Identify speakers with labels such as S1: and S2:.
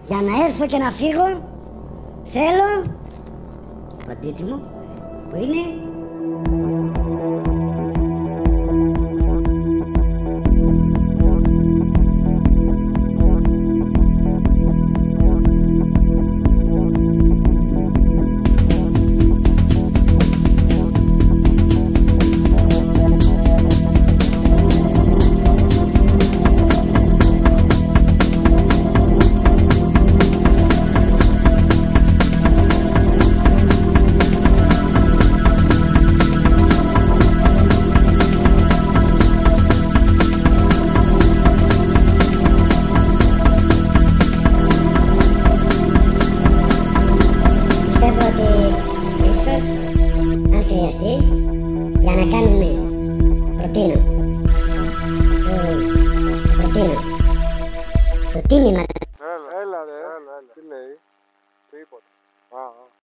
S1: Για να έρθω και να φύγω, θέλω... Πατήτη μου, που είναι... Αν χρειαστεί, για να κάνουμε, προτείνω το τίμημα.
S2: Έλα, τι λέει, τίποτα.